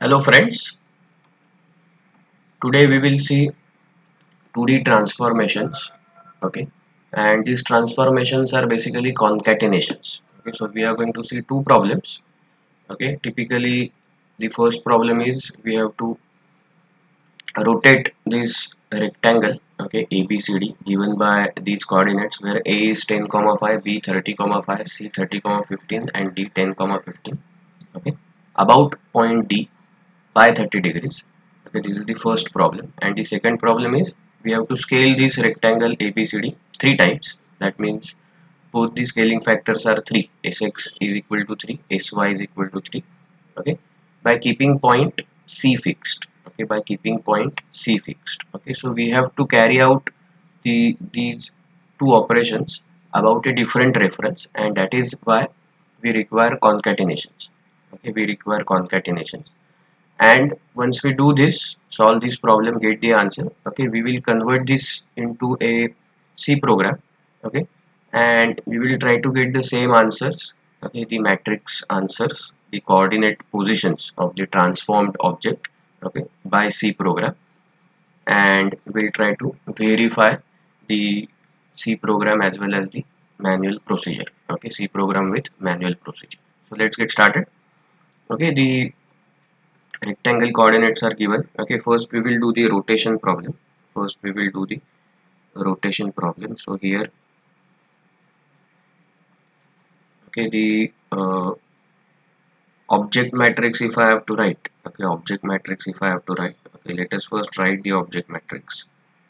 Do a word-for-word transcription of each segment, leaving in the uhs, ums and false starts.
Hello friends, today we will see two D transformations. Okay, and these transformations are basically concatenations. Okay, so we are going to see two problems. Okay, typically the first problem is we have to rotate this rectangle, okay, A B C D, given by these coordinates where A is ten comma five, B thirty comma five, C thirty comma fifteen and D ten comma fifteen. Okay, about point D by thirty degrees. Okay, this is the first problem, and the second problem is we have to scale this rectangle A B C D three times. That means both the scaling factors are three. Sx is equal to three, Sy is equal to three. Okay, by keeping point C fixed. Okay, by keeping point C fixed. Okay, so we have to carry out the these two operations about a different reference, and that is why we require concatenations. Okay, we require concatenations, and once we do this, solve this problem, get the answer. Okay, we will convert this into a C program. Okay, and we will try to get the same answers. Okay, the matrix answers, the coordinate positions of the transformed object, okay, by C program, and we'll try to verify the C program as well as the manual procedure. Okay, C program with manual procedure. So let's get started. Okay, the rectangle coordinates are given. Okay, first we will do the rotation problem. First we will do the rotation problem. So here, okay, the uh, object matrix, if I have to write, okay, object matrix if I have to write, okay, let us first write the object matrix.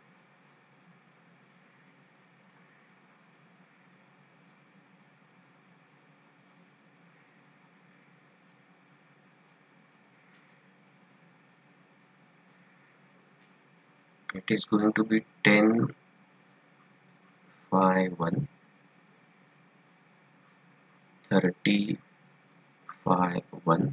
It is going to be ten, five, one, thirty, five, one,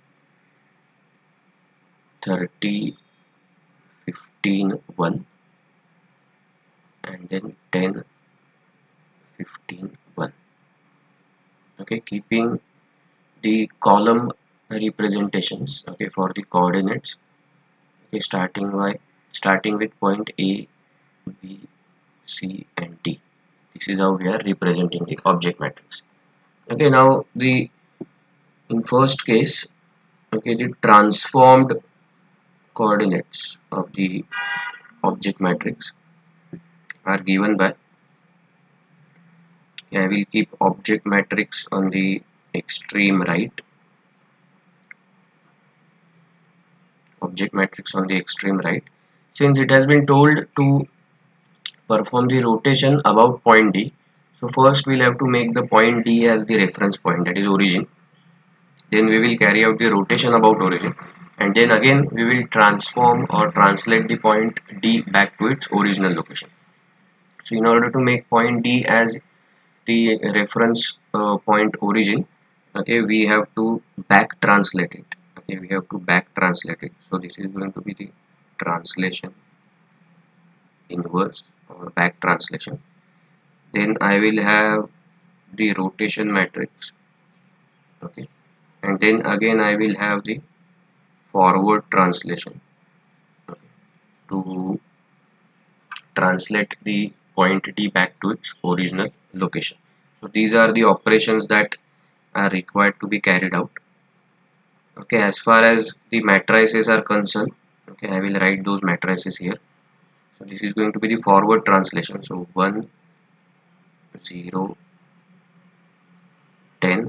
thirty, fifteen, one, and then ten, fifteen, one. Okay, keeping the column representations, okay, for the coordinates, okay, starting by starting with point A, B, C and D. This is how we are representing the object matrix. Okay, now the in first case, okay, the transformed coordinates of the object matrix are given by, okay, I will keep object matrix on the extreme right, object matrix on the extreme right, since it has been told to perform the rotation about point D. So first we'll have to make the point D as the reference point, that is origin. Then we will carry out the rotation about origin, and then again we will transform or translate the point D back to its original location. So in order to make point D as the reference uh, point origin, okay, we have to back translate it. Okay, we have to back translate it. So this is going to be the translation inverse or back translation. Then I will have the rotation matrix. Okay, and then again I will have the forward translation, okay, to translate the point D back to its original location. So these are the operations that are required to be carried out. Okay, as far as the matrices are concerned, okay, I will write those matrices here. So this is going to be the forward translation. So one, zero, ten,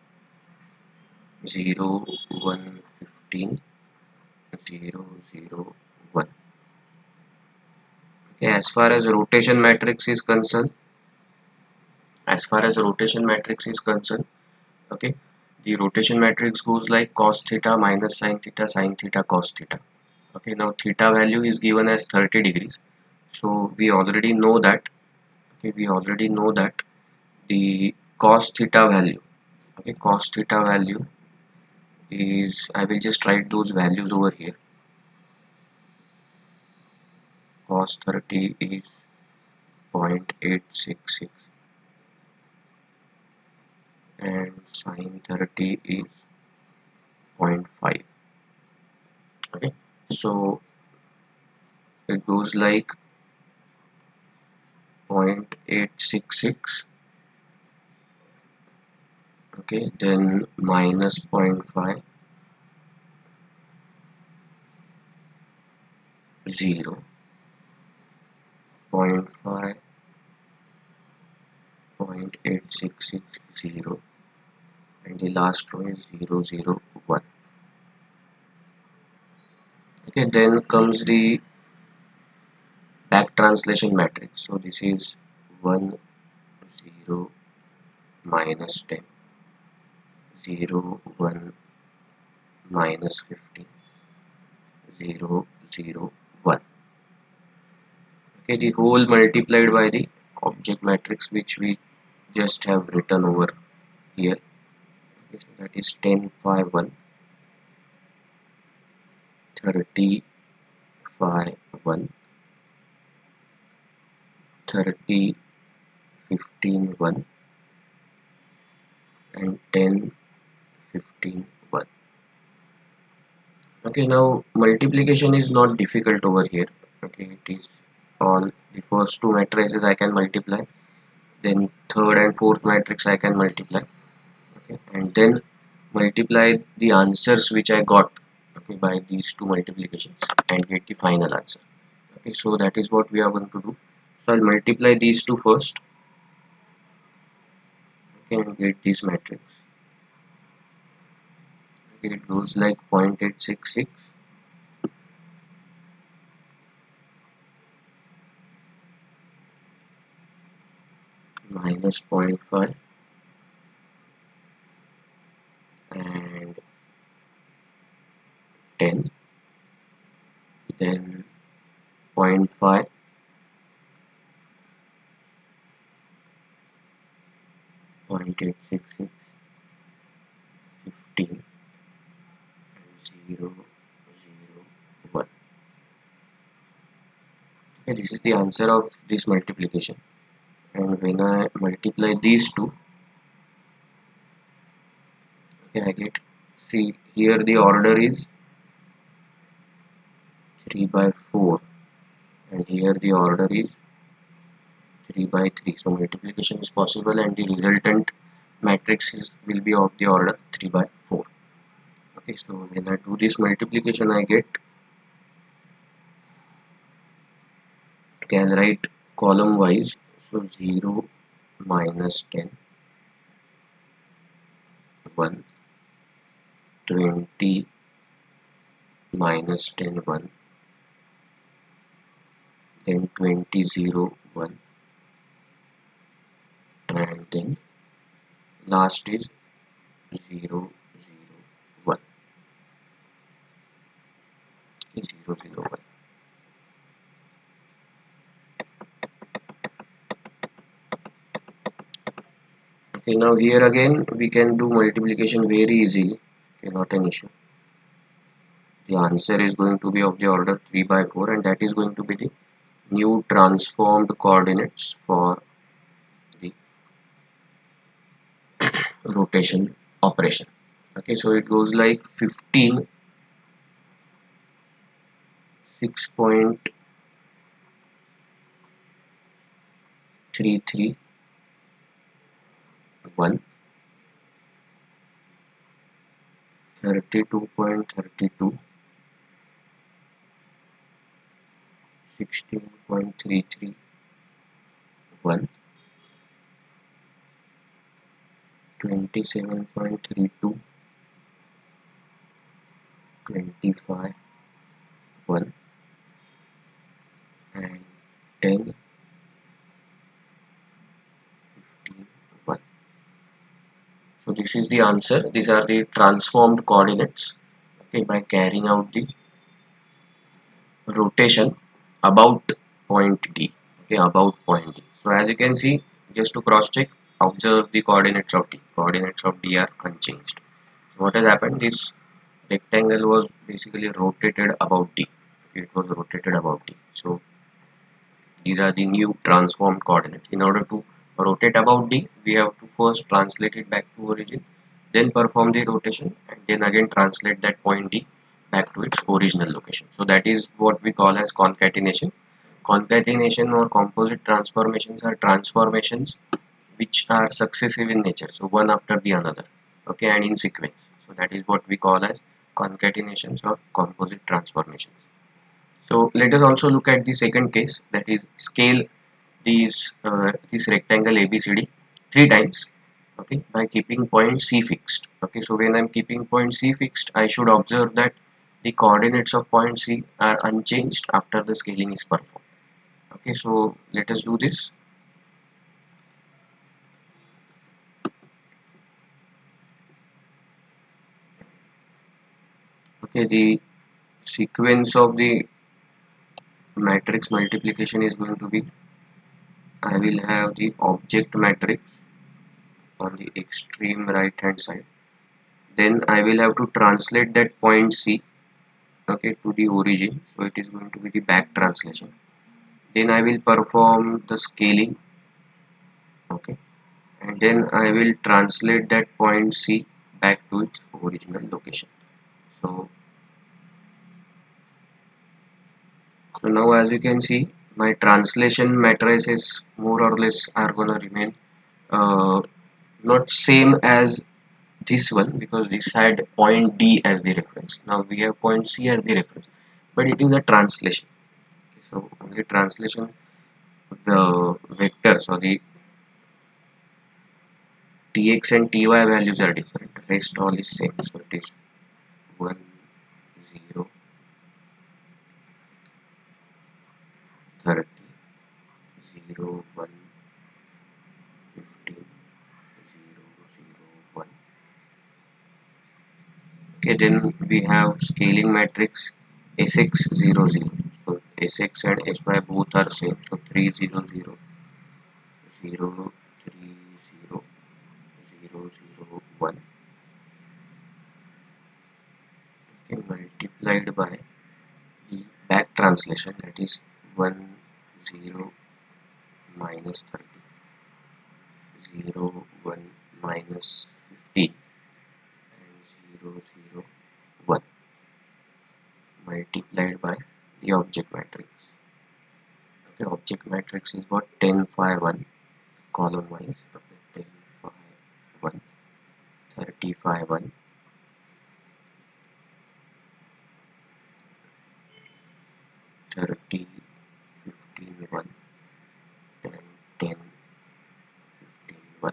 zero, one, fifteen, zero, zero, one. Okay, as far as rotation matrix is concerned, as far as rotation matrix is concerned, okay, the rotation matrix goes like cos theta minus sin theta, sin theta, cos theta. Okay, now theta value is given as thirty degrees. So we already know that, okay, we already know that the cos theta value, okay, cos theta value is, I will just write those values over here. Cos thirty is zero point eight six six and sin thirty is zero point five. So it goes like zero point eight six six, okay, then minus zero point five, zero, zero point five, zero point eight six six, zero, and the last row is zero, zero, one. Okay, then comes the back translation matrix. So this is one, zero, minus ten, zero, one, minus fifteen, zero, zero, one. Okay, the whole multiplied by the object matrix which we just have written over here. Okay, so that is ten, five, one, thirty, five, one, thirty, fifteen, one, and ten, fifteen, one. Okay, now multiplication is not difficult over here. Okay, it is all the first two matrices I can multiply, then third and fourth matrix I can multiply, okay, and then multiply the answers which I got, okay, by these two multiplications and get the final answer. Okay, so that is what we are going to do. So I'll multiply these two first, okay, and get this matrix. Okay, it goes like zero point eight six six, minus zero point five, and ten, then zero point five, zero point eight six six, fifteen, and zero, zero, one. Okay, this is the answer of this multiplication. And when I multiply these two, okay, I get, see here the order is three by four, and here the order is three by three. So multiplication is possible, and the resultant matrix is, will be of the order three by four. Okay, so when I do this multiplication, I get, okay, I'll write column wise. So zero, minus ten, one, twenty, minus ten, one, then twenty, zero, one, and then last is zero, zero, one. Okay, zero, zero, one. Okay, now here again we can do multiplication very easily. Okay, not an issue. The answer is going to be of the order three by four, and that is going to be the new transformed coordinates for the rotation operation. Okay, so it goes like fifteen, six point three three, one, thirty-two point three two, sixteen point three three, one, twenty-seven point three two, twenty-five, one, and ten, fifteen, one. So this is the answer. These are the transformed coordinates, okay, by carrying out the rotation about point D, okay, about point D. So as you can see, just to cross check, observe the coordinates of D. Coordinates of D are unchanged. So what has happened, this rectangle was basically rotated about D. Okay, it was rotated about D. So these are the new transformed coordinates. In order to rotate about D, we have to first translate it back to origin, then perform the rotation, and then again translate that point D back to its original location. So that is what we call as concatenation. Concatenation or composite transformations are transformations which are successive in nature, so one after the another, okay, and in sequence. So that is what we call as concatenations or composite transformations. So let us also look at the second case, that is scale these uh, this rectangle A B C D three times, okay, by keeping point C fixed. Okay, so when I'm keeping point C fixed, I should observe that the coordinates of point C are unchanged after the scaling is performed. Okay, so let us do this. Okay, the sequence of the matrix multiplication is going to be, I will have the object matrix on the extreme right hand side, then I will have to translate that point C, okay, to the origin, so it is going to be the back translation. Then I will perform the scaling, okay, and then I will translate that point C back to its original location. So, so now as you can see, my translation matrices more or less are gonna remain uh, not same as this one, because this had point D as the reference. Now we have point C as the reference, but it is a translation. So only translation the vectors or the tx and ty values are different. Rest all is same. So it is one, zero, thirty, zero, one, fifteen, zero, zero, one. Okay, then we have scaling matrix Sx zero zero. So Sx and Sy both are same. So three zero zero zero three zero zero zero one. Okay, multiplied by the back translation, that is one zero minus thirty, zero one minus fifteen, and zero zero one, multiplied by the object matrix. The object matrix is what, ten five one column wise. Okay, ten five one, thirty five one, thirty fifteen one, and ten fifteen one.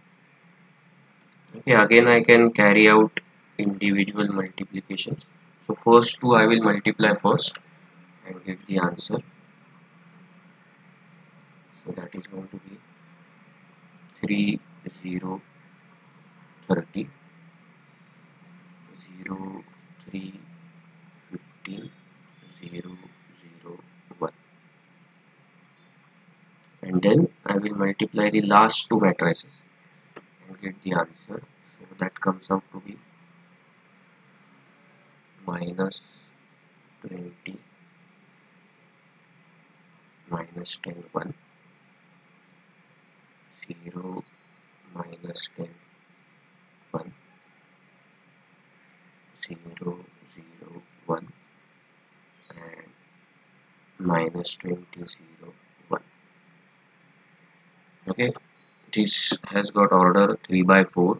Okay, again I can carry out individual multiplications. So first two I will multiply first and get the answer. So that is going to be three zero thirty, zero three fifteen, zero zero one, and then I will multiply the last two matrices and get the answer. So that comes out to be minus twenty, minus ten one, zero minus ten one, zero zero one, and minus twenty zero one. Okay, this has got order three by four,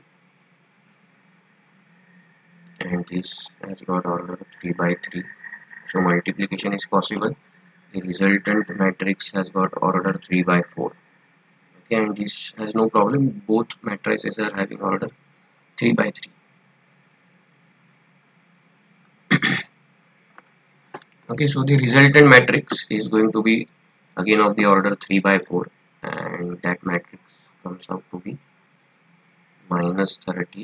and this has got order three by three. So multiplication is possible. The resultant matrix has got order three by four. Okay, and this has no problem. Both matrices are having order three by three. Okay, so the resultant matrix is going to be again of the order three by four, and that matrix comes out to be minus thirty,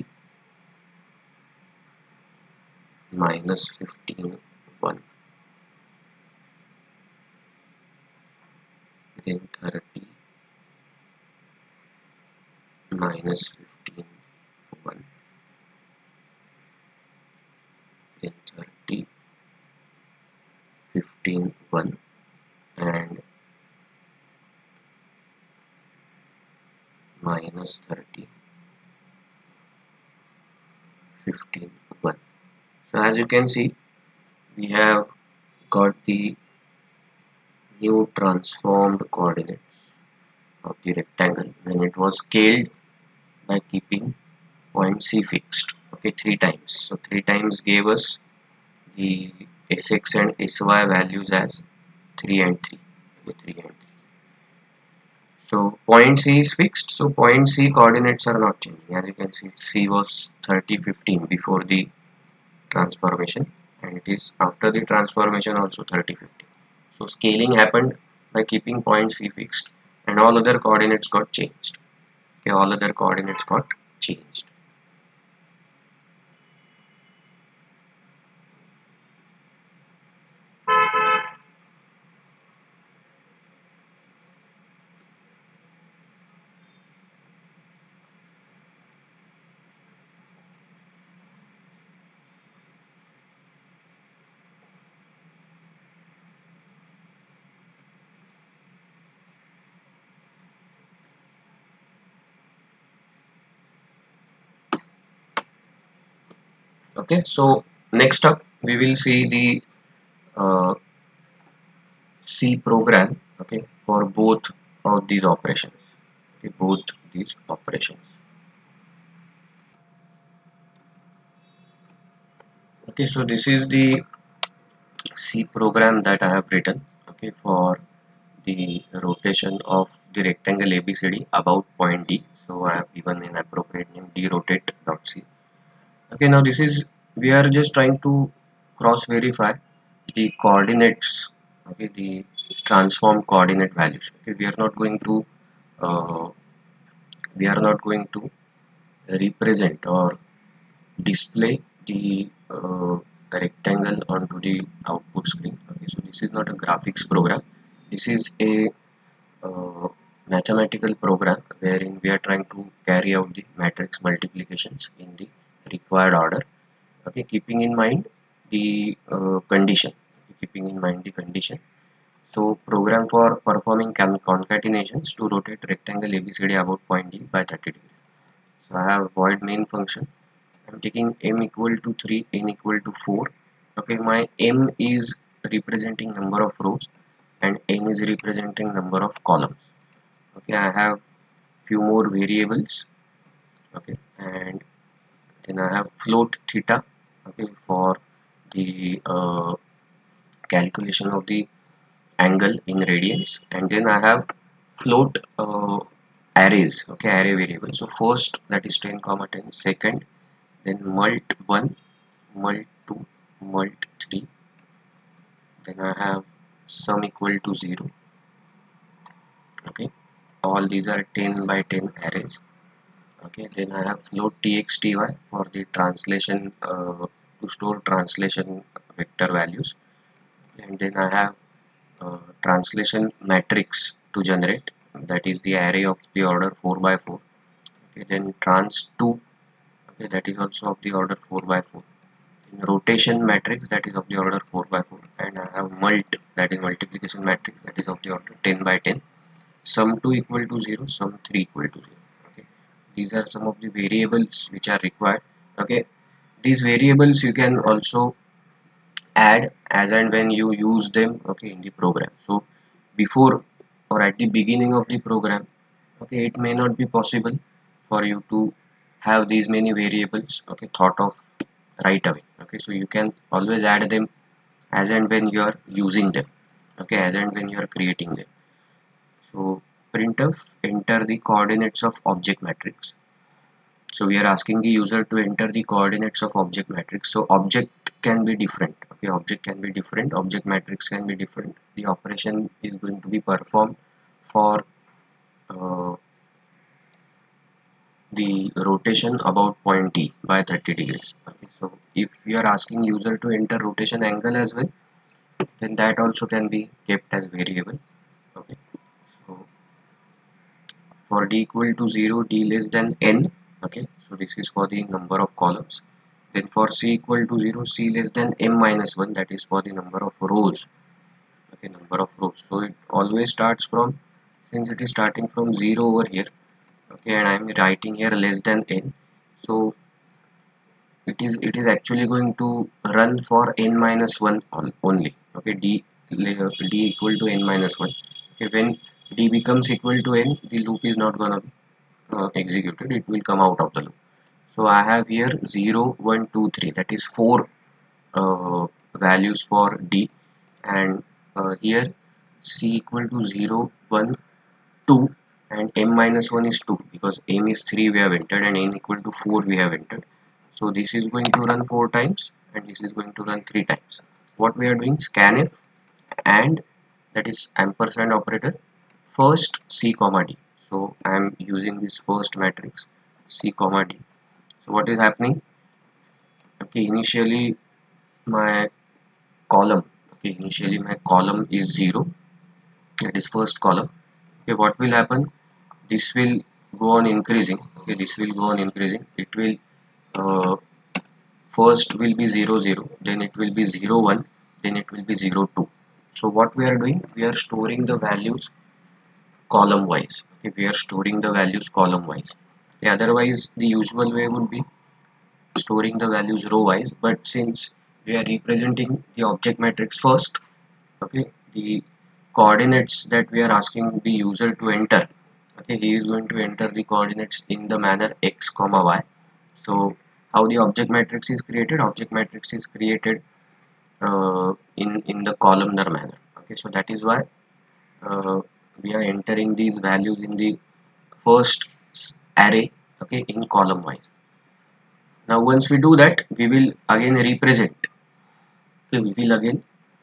minus fifteen one, then thirty, minus fifteen one, then thirty, fifteen one, and minus thirty, fifteen one. So as you can see, we have got the new transformed coordinates of the rectangle when it was scaled by keeping point C fixed, okay, three times. So three times gave us the sx and sy values as three and three, okay, three and three. So point C is fixed, so point C coordinates are not changing. As you can see, C was thirty fifteen before the transformation, and it is after the transformation also thirty fifteen. So scaling happened by keeping point C fixed, and all other coordinates got changed. Okay, all other coordinates got changed. Okay, so next up we will see the uh, C program, okay, for both of these operations. Okay, both these operations. Okay, so this is the C program that I have written, okay, for the rotation of the rectangle A B C D about point D. So I have given an appropriate name drotate.c. Okay, now this is, we are just trying to cross verify the coordinates, okay, the transform coordinate values. Okay, we are not going to uh, we are not going to represent or display the uh, rectangle onto the output screen. Okay, so this is not a graphics program. This is a uh, mathematical program wherein we are trying to carry out the matrix multiplications in the required order. Okay, keeping in mind the uh, condition. Keeping in mind the condition. So program for performing concatenations to rotate rectangle A B C D about point D by thirty degrees. So I have void main function. I'm taking m equal to three, n equal to four. Okay, my m is representing number of rows and n is representing number of columns. Okay, I have few more variables. Okay, and then I have float theta. Okay, for the uh, calculation of the angle in radians, and then I have float uh, arrays. Okay, array variables. So first, that is ten comma ten, second, then mult one, mult two, mult three, then I have sum equal to zero. Okay, all these are ten by ten arrays. Okay, then I have float txty for the translation, uh, to store translation vector values, and then I have uh, translation matrix to generate, that is the array of the order four by four. Okay, then trans two, okay, that is also of the order four by four. In rotation matrix, that is of the order four by four, and I have mult, that is multiplication matrix, that is of the order ten by ten. Sum two equal to zero, sum three equal to zero. Okay, these are some of the variables which are required. Okay, these variables you can also add as and when you use them, okay, in the program. So before or at the beginning of the program, okay, it may not be possible for you to have these many variables, okay, thought of right away. Okay, so you can always add them as and when you are using them, okay, as and when you are creating them. So printf, enter the coordinates of object matrix. So we are asking the user to enter the coordinates of object matrix. So object can be different. Okay, object can be different. Object matrix can be different. The operation is going to be performed for uh, the rotation about point T by thirty degrees. Okay, so if you are asking user to enter rotation angle as well, then that also can be kept as variable. Okay, so for d equal to zero, d less than n. Okay, so this is for the number of columns. Then for c equal to zero, c less than m minus one, that is for the number of rows. Okay, number of rows. So it always starts from, since it is starting from zero over here, okay, and I am writing here less than n. So it is it is actually going to run for n minus one only. Okay, d d equal to n minus one. Okay, when d becomes equal to n, the loop is not gonna be uh, executed, it will come out of the loop. So I have here zero one two three, that is four uh, values for d, and uh, here c equal to zero one two, and m minus one is two, because m is three we have entered and n equal to four we have entered. So this is going to run four times and this is going to run three times. What we are doing, scanf, and that is ampersand operator, first c comma d. So I am using this first matrix c comma d. So what is happening? Okay, initially my column, okay, initially my column is zero, that is first column. Okay, what will happen? This will go on increasing. Okay, this will go on increasing. It will uh, first will be zero zero, then it will be zero one, then it will be zero two. So what we are doing, we are storing the values column wise. Okay, we are storing the values column wise. Okay, otherwise the usual way would be storing the values row wise, but since we are representing the object matrix first, okay, the coordinates that we are asking the user to enter, okay, he is going to enter the coordinates in the manner x comma y. So how the object matrix is created? Object matrix is created uh, in in the columnar manner. Okay, so that is why uh, we are entering these values in the first array, okay, in column wise. Now once we do that, we will again represent, okay, we will again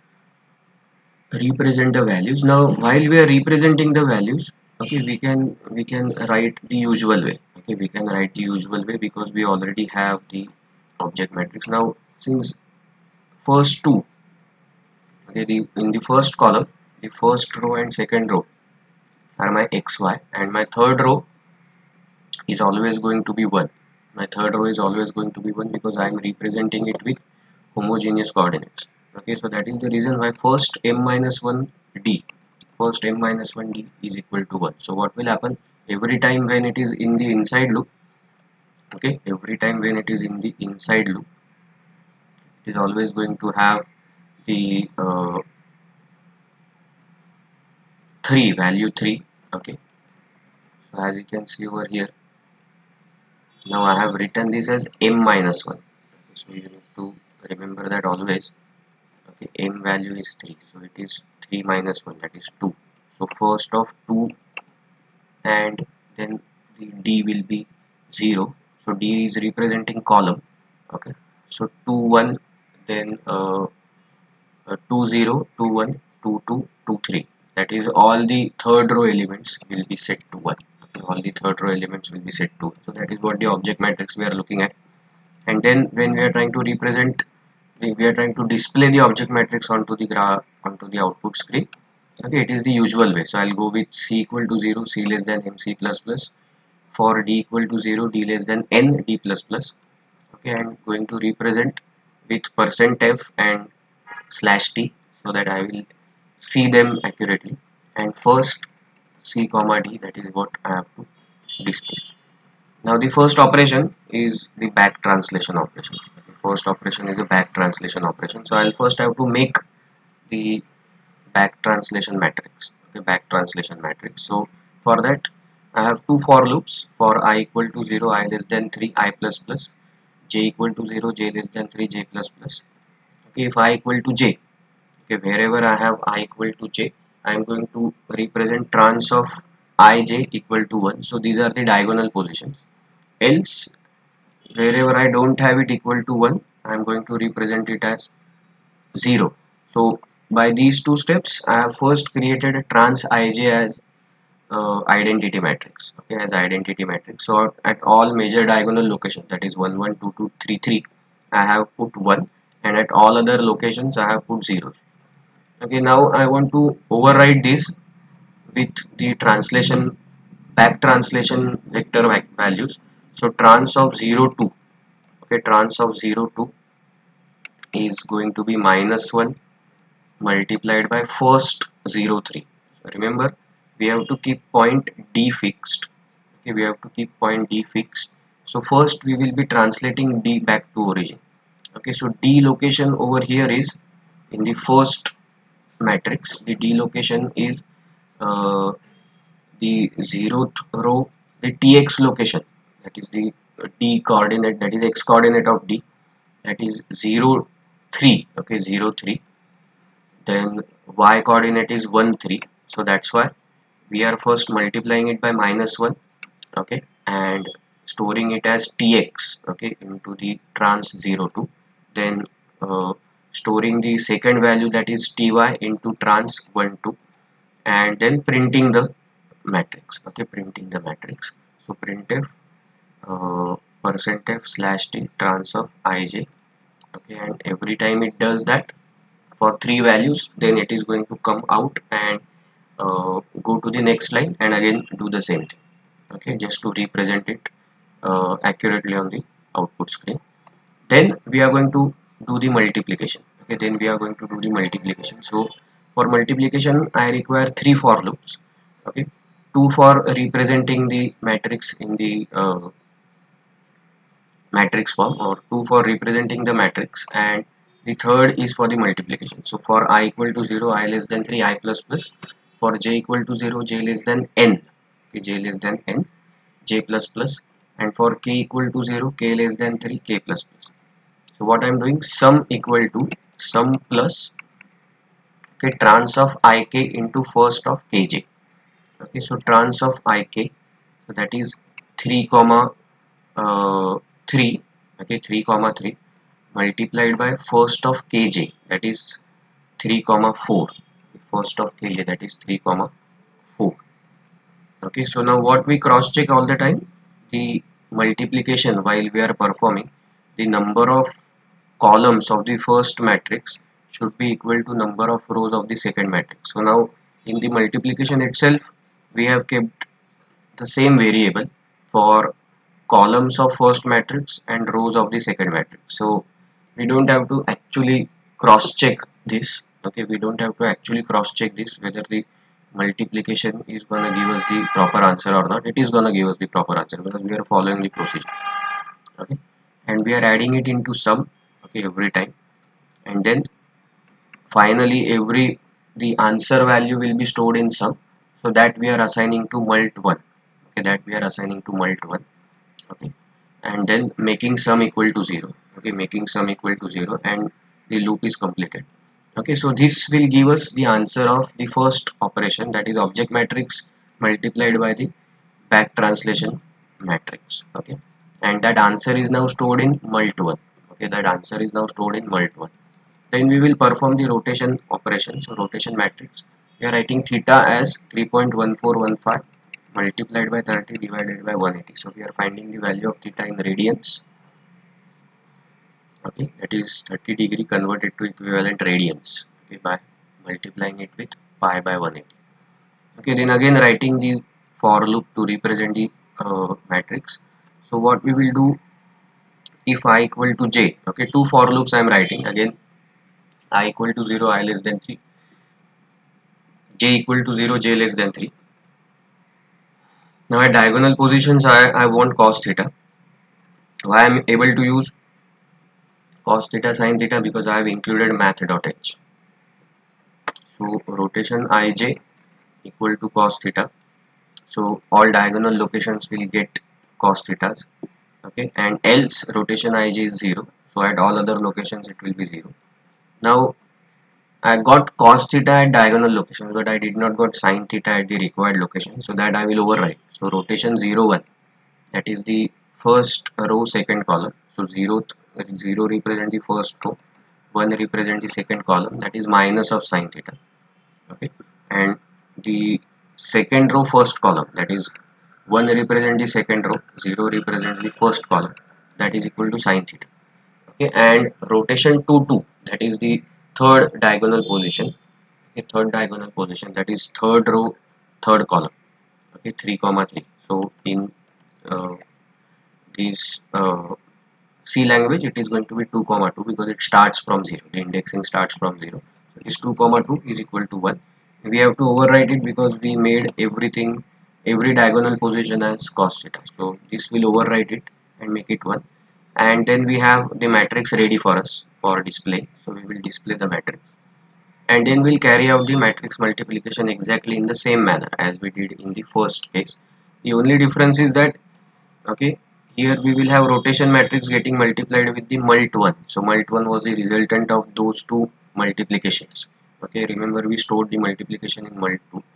represent the values. Now while we are representing the values, okay, we can we can write the usual way. Okay, we can write the usual way because we already have the object matrix. Now since first two, okay, the in the first column, the first row and second row are my xy, and my third row is always going to be one. My third row is always going to be one because I am representing it with homogeneous coordinates. Okay, so that is the reason why first m minus one d, first m minus one d is equal to one. So what will happen, every time when it is in the inside loop, okay, every time when it is in the inside loop, it is always going to have the uh, three value three. Okay, so as you can see over here, now I have written this as m minus one. So you need to remember that always. Okay, m value is three, so it is three minus one, that is two. So first of two, and then the d will be zero, so d is representing column. Okay, so two one, then uh, uh, two zero, two one, two two, two three, that is all the third row elements will be set to one. Okay, all the third row elements will be set to one. So that is what the object matrix we are looking at. And then when we are trying to represent, we, we are trying to display the object matrix onto the graph, onto the output screen. Okay, it is the usual way. So I'll go with c equal to zero, c less than mc plus plus. For d equal to zero, d less than n, d plus plus. Okay, I'm going to represent with percent f and slash t so that I will see them accurately. And first c comma d, that is what I have to display. Now the first operation is the back translation operation. The first operation is a back translation operation. So I'll first have to make the back translation matrix. Okay, back translation matrix. So for that I have two for loops. For I equal to zero, I less than three, I plus plus. J equal to zero, j less than three, j plus plus. Okay, if I equal to j, okay, wherever I have I equal to j, I am going to represent trans of ij equal to one. So these are the diagonal positions. Else wherever I don't have it equal to one, I am going to represent it as zero. So by these two steps, I have first created a trans ij as uh, identity matrix. Okay, as identity matrix. So at all major diagonal locations, that is one one, two two, three three, I have put one, and at all other locations I have put zero. Okay, now I want to override this with the translation, back translation vector values. So trans of zero two, okay, trans of zero two is going to be minus one multiplied by first zero three. So remember, we have to keep point d fixed. Okay, we have to keep point d fixed, So first we will be translating D back to origin. Okay, so D location over here is in the first matrix. The D location is uh, the zeroth row, the Tx location, that is the D coordinate, that is X coordinate of D, that is zero three. Okay, zero three. Then Y coordinate is one three, so that's why we are first multiplying it by minus one. Okay, and storing it as Tx, okay, into the trans zero two. Then uh, storing the second value, that is Ty, into trans one two, and then printing the matrix. Okay, printing the matrix. So printf uh, percent f slash t trans of ij. Okay, and every time it does that for three values, then it is going to come out and uh, go to the next line and again do the same thing. Okay, just to represent it uh, accurately on the output screen. Then we are going to do the multiplication. Okay, then we are going to do the multiplication. So for multiplication I require three for loops. Okay, two for representing the matrix in the uh, matrix form, or two for representing the matrix, and the third is for the multiplication. So for I equal to zero, I less than three, I plus plus. For j equal to zero, j less than n. Okay, j less than n, j plus plus. And for k equal to zero, k less than three, k plus plus. So what I am doing, sum equal to sum plus, okay, trans of ik into first of kj. Okay, so trans of ik, so that is three comma uh, three, okay, three comma three, multiplied by first of kj, that is three comma four. First of kj, that is three comma four. Okay, so now what we cross check all the time, the multiplication while we are performing, the number of columns of the first matrix should be equal to number of rows of the second matrix. So now in the multiplication itself we have kept the same variable for columns of first matrix and rows of the second matrix. So we don't have to actually cross check this. Okay, we don't have to actually cross check this whether the multiplication is gonna give us the proper answer or not. It is gonna give us the proper answer because we are following the procedure. Okay, and we are adding it into sum, okay, every time, and then finally every the answer value will be stored in sum, so that we are assigning to mult one. Okay, that we are assigning to mult one. Okay, and then making sum equal to zero. Okay, making sum equal to zero, and the loop is completed. Okay, so this will give us the answer of the first operation, that is object matrix multiplied by the back translation matrix. Okay, and that answer is now stored in mult one. Okay, that answer is now stored in mult one. Then we will perform the rotation operation. So rotation matrix, we are writing theta as three point one four one five multiplied by thirty divided by one eighty. So we are finding the value of theta in radians. Okay, that is thirty degree converted to equivalent radians. Okay, by multiplying it with pi by one eighty. Okay, then again writing the for loop to represent the uh, matrix. So what we will do, if I equal to j, okay, two for loops I am writing. Again, I equal to zero, I less than three, j equal to zero, j less than three. Now at diagonal positions I, I want cos theta. Why I am able to use cos theta sin theta? Because I have included math.h. So rotation ij equal to cos theta. So all diagonal locations will get cos thetas. Okay, and else rotation ij is zero. So at all other locations it will be zero. Now I got cos theta at diagonal locations, but I did not got sin theta at the required location. So that I will overwrite. So rotation zero one, that is the first row second column. So zero zero represent the first row, one represent the second column, that is minus of sin theta. Okay, and the second row first column, that is one represent the second row, zero represents the first column, that is equal to sin theta. Okay, and rotation two two, that is the third diagonal position. Okay, third diagonal position, that is third row third column. Okay, three comma three. So in uh, this uh, C language it is going to be two comma two because it starts from zero, the indexing starts from zero. So this two comma two is equal to one. We have to overwrite it because we made everything, every diagonal position as cos theta. So this will overwrite it and make it one. And then we have the matrix ready for us for display, so we will display the matrix, and then we'll carry out the matrix multiplication exactly in the same manner as we did in the first case. The only difference is that, okay, here we will have rotation matrix getting multiplied with the mult one. So mult one was the resultant of those two multiplications. Okay, remember we stored the multiplication in mult two.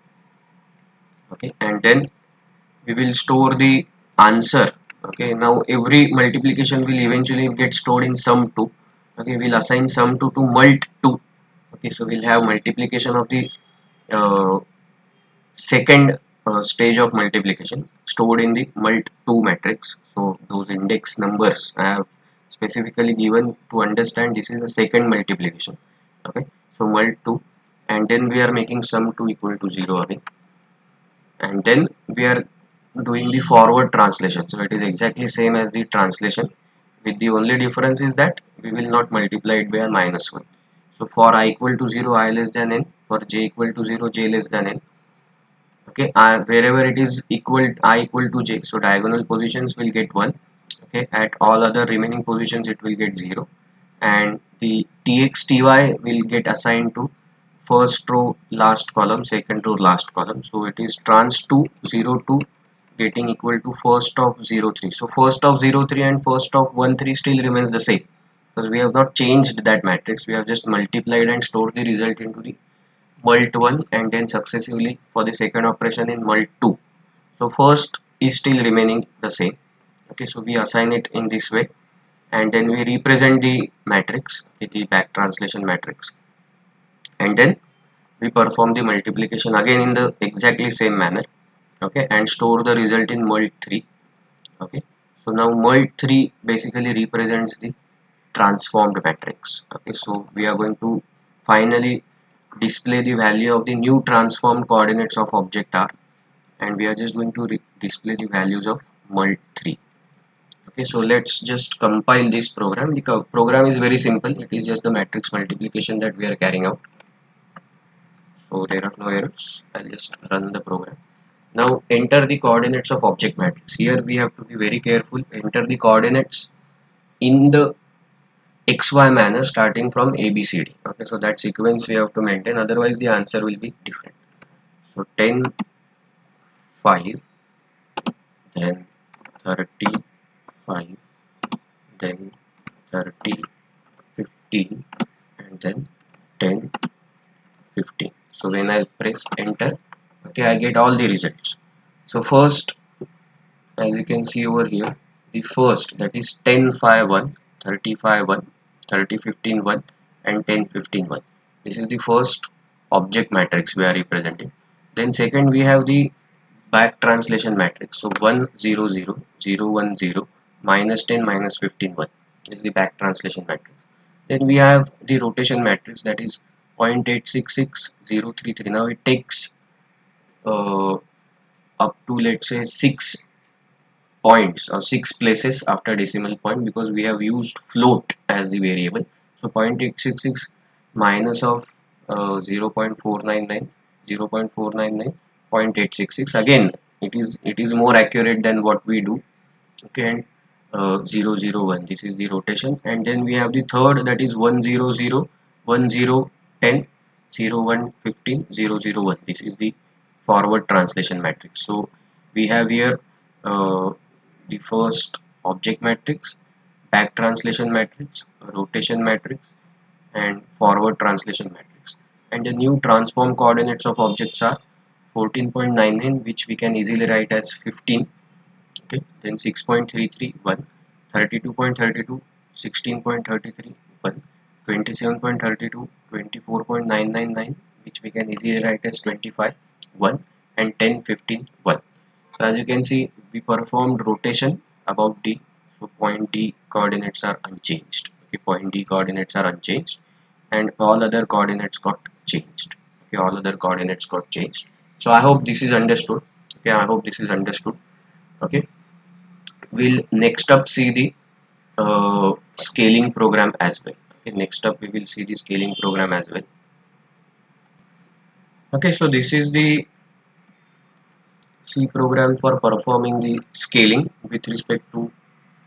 Okay, and then we will store the answer. Okay, now every multiplication will eventually get stored in sum two. Okay, we'll assign sum two to mult two. Okay, so we'll have multiplication of the uh, second uh, stage of multiplication stored in the mult two matrix. So those index numbers I have specifically given to understand this is the second multiplication. Okay, so mult two, and then we are making sum two equal to zero again, and then we are doing the forward translation. So it is exactly same as the translation, with the only difference is that we will not multiply it by minus one. So for I equal to zero, I less than n, for j equal to zero, j less than n. Okay, I, wherever it is equal I equal to j, so diagonal positions will get one. Okay, at all other remaining positions it will get zero, and the tx ty will get assigned to first row last column, second row last column. So it is trans two zero two getting equal to first of zero three. So first of zero three and first of one three still remains the same, because we have not changed that matrix, we have just multiplied and stored the result into the mult one, and then successively for the second operation in mult two. So first is still remaining the same. Okay, so we assign it in this way, and then we represent the matrix, okay, the back translation matrix, and then we perform the multiplication again in the exactly same manner. Okay, and store the result in mult three. Okay, so now mult three basically represents the transformed matrix. Okay, so we are going to finally display the value of the new transformed coordinates of object R, and we are just going to display the values of mult three. Okay, so let's just compile this program. The program is very simple, it is just the matrix multiplication that we are carrying out, so there are no errors. I'll just run the program. Now enter the coordinates of object matrix. Here we have to be very careful. Enter the coordinates in the xy manner starting from A B C D. Okay, so that sequence we have to maintain, otherwise the answer will be different. So ten, five, then thirty, five, then thirty, fifteen, and then ten, fifteen. So when I press enter, okay, I get all the results. So first, as you can see over here, the first, that is ten, five, one, thirty, five, one, thirty, fifteen, one, and ten, fifteen, one. This is the first object matrix we are representing. Then second, we have the back translation matrix. So one, zero, zero, zero, one, zero, minus ten, minus fifteen, one. This is the back translation matrix. Then we have the rotation matrix, that is zero point eight six six, zero, three, three. Now it takes uh, up to, let's say, six points or six places after decimal point, because we have used float as the variable. So zero point eight six six minus of uh, zero point four nine nine, zero point four nine nine, zero point eight six six, again it is it is more accurate than what we do. Okay, and uh, zero zero one, this is the rotation. And then we have the third, that is one zero zero, one zero, ten, zero one, fifteen, zero zero one. This is the forward translation matrix. So we have here uh, the first object matrix, back translation matrix, rotation matrix, and forward translation matrix. And the new transform coordinates of objects are fourteen point nine nine, which we can easily write as fifteen. Okay, then six point three three, one, thirty-two point three two, sixteen point three three, one, twenty-seven point three two, twenty-four point nine nine nine, which we can easily write as twenty-five, one, and ten, fifteen, one. So as you can see, we performed rotation about D. So point D coordinates are unchanged. Okay, point D coordinates are unchanged, and all other coordinates got changed. Okay, all other coordinates got changed. So I hope this is understood. Okay, I hope this is understood. Okay, we'll next up see the uh, scaling program as well. Okay, next up we will see the scaling program as well. Okay, so this is the C program for performing the scaling with respect to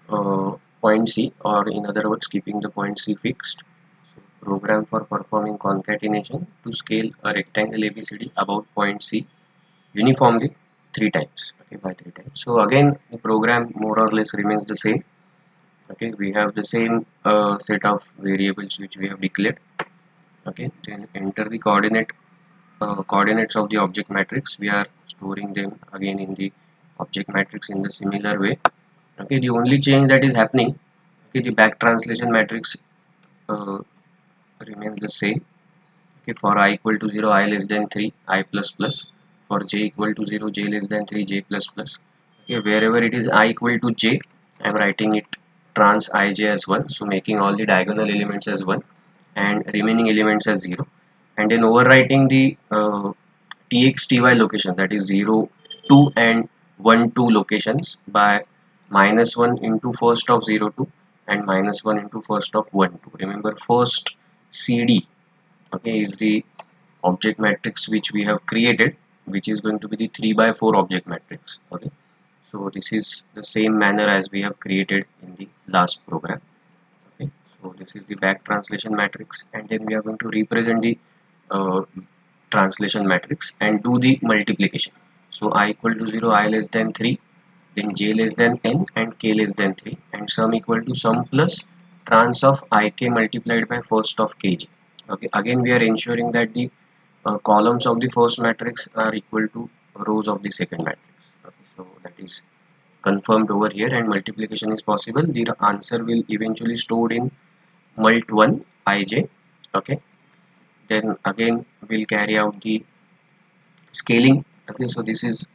uh, point C, or in other words keeping the point C fixed. So program for performing concatenation to scale a rectangle A B C D about point C uniformly three times, okay, by three times. So again the program more or less remains the same. Okay, we have the same uh, set of variables which we have declared. Okay, then enter the coordinate uh, coordinates of the object matrix. We are storing them again in the object matrix in the similar way. Okay, the only change that is happening, okay, the back translation matrix uh, remains the same. Okay, for I equal to zero, I less than three, I plus plus. For j equal to zero, j less than three, j plus plus. Okay, wherever it is I equal to j, I am writing it trans ij as one, so making all the diagonal elements as one and remaining elements as zero, and then overwriting the uh, tx ty location, that is zero two and one two locations by minus one into first of zero two and minus one into first of one two. Remember, first cd, okay, is the object matrix which we have created, which is going to be the three by four object matrix. Okay, so this is the same manner as we have created in the last program. Okay, so this is the back translation matrix, and then we are going to represent the uh, translation matrix and do the multiplication. So I equal to zero, I less than three, then j less than n and k less than three, and sum equal to sum plus trans of ik multiplied by first of kj. Okay, again we are ensuring that the uh, columns of the first matrix are equal to rows of the second matrix. Okay, so that is confirmed over here, and multiplication is possible. The answer will eventually stored in mult one ij. Okay, then again we'll carry out the scaling. Okay, so this is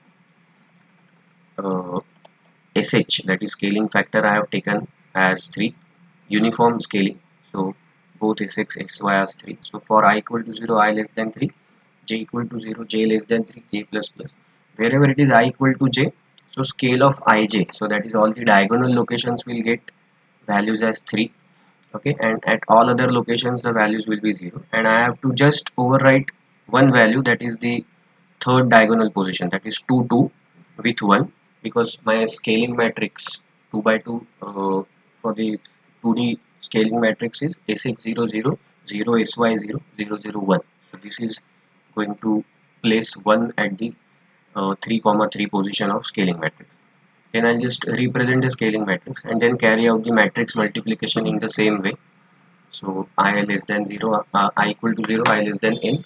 uh, sh, that is scaling factor, I have taken as three, uniform scaling, so both sx xy as three. So for I equal to zero, I less than three, j equal to zero, j less than three, j plus plus. Wherever it is I equal to j, so scale of ij, so that is all the diagonal locations will get values as three. Okay, and at all other locations the values will be zero, and I have to just overwrite one value, that is the third diagonal position, that is two two with one, because my scaling matrix two by two uh, for the two D scaling matrix is S X zero zero zero S Y zero zero zero one. So this is going to place one at the uh, three comma three position of scaling matrix. Then I'll just represent the scaling matrix and then carry out the matrix multiplication in the same way. So I less than zero, uh, I equal to zero, I less than n,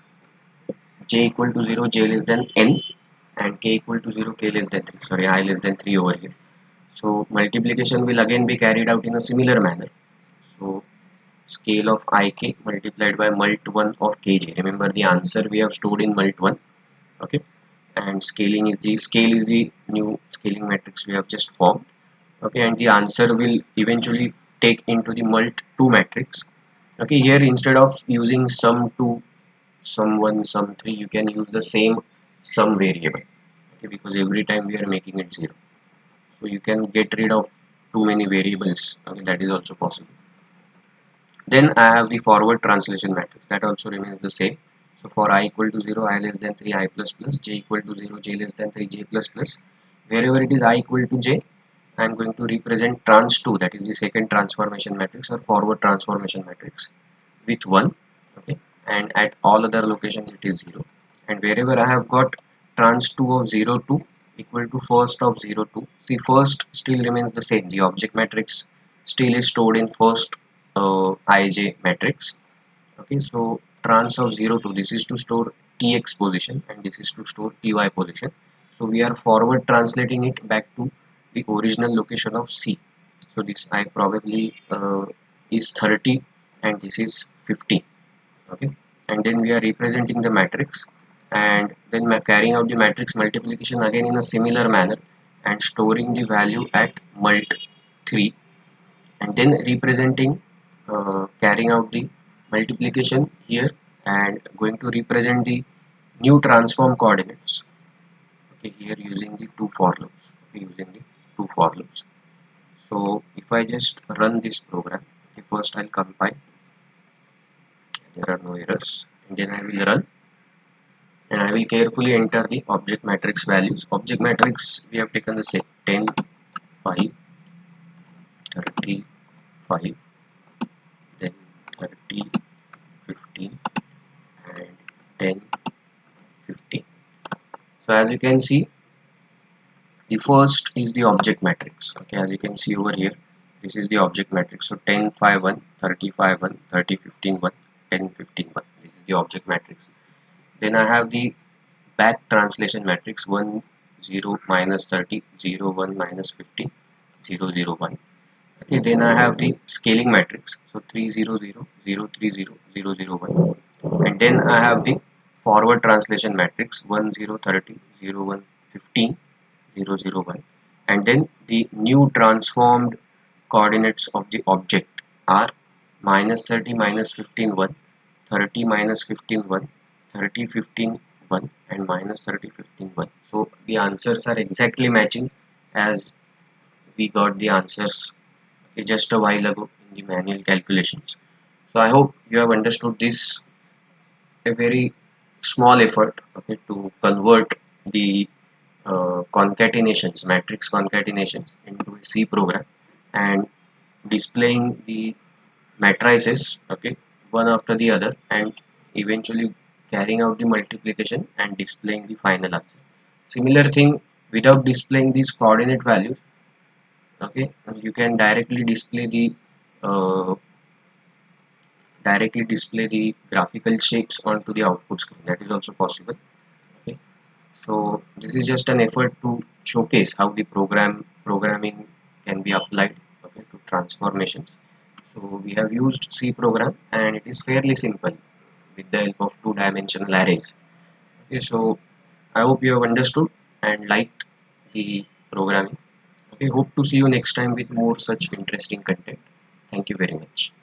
j equal to zero, j less than n, and k equal to zero, k less than three, sorry, I less than three over here. So multiplication will again be carried out in a similar manner. So scale of ik multiplied by mult one of kj. Remember, the answer we have stored in mult one. Okay, and scaling is the scale is the new scaling matrix we have just formed. Okay, and the answer will eventually take into the mult two matrix. Okay, here instead of using sum two, sum one, sum three, you can use the same sum variable. Okay, because every time we are making it zero, so you can get rid of too many variables. Okay, that is also possible. Then I have the forward translation matrix, that also remains the same. So for I equal to zero, I less than three, I plus plus, j equal to zero, j less than three, j plus plus. Wherever it is I equal to j, I am going to represent trans two, that is the second transformation matrix or forward transformation matrix, with one. Okay, and at all other locations it is zero. And wherever I have got trans two of zero two equal to first of zero two, see, first still remains the same, the object matrix still is stored in first uh, ij matrix. Okay, so trans of zero two, this is to store tx position and this is to store ty position. So we are forward translating it back to the original location of c. So this I probably uh, is thirty and this is fifty. Okay, and then we are representing the matrix and then carrying out the matrix multiplication again in a similar manner and storing the value at mult three, and then representing uh, carrying out the multiplication here and going to represent the new transform coordinates. Okay, here using the two for loops. Okay, using the two for loops. So if I just run this program, okay, first I'll compile, there are no errors, and then I will run and I will carefully enter the object matrix values. Object matrix we have taken the set ten, five, thirty-five, then thirty, fifteen, and ten, fifteen. So as you can see, the first is the object matrix. Okay, as you can see over here, this is the object matrix. So ten, five, one, thirty-five, one, thirty, fifteen, one, ten, fifteen, one. This is the object matrix. Then I have the back translation matrix: one, zero, minus thirty, zero, one, minus fifteen, zero, zero, one. Okay, then I have the scaling matrix. So three, zero, zero, zero, three, zero, zero, zero, one. And then I have the forward translation matrix: one, zero, thirty, zero, one, fifteen, zero, zero, one. And then the new transformed coordinates of the object are minus thirty, minus fifteen, one, thirty, minus fifteen, one, thirty, fifteen, one, and minus thirty, fifteen, one. So the answers are exactly matching as we got the answers, okay, just a while ago in the manual calculations. So I hope you have understood this, a very small effort, okay, to convert the uh, concatenations, matrix concatenations into a C program and displaying the matrices, okay, one after the other, and eventually carrying out the multiplication and displaying the final answer. Similar thing without displaying these coordinate values, okay, you can directly display the uh, directly display the graphical shapes onto the output screen. That is also possible. Okay, so this is just an effort to showcase how the program programming can be applied, okay, to transformations. So we have used C program and it is fairly simple with the help of two dimensional arrays. Okay, so I hope you have understood and liked the programming. Okay, hope to see you next time with more such interesting content. Thank you very much.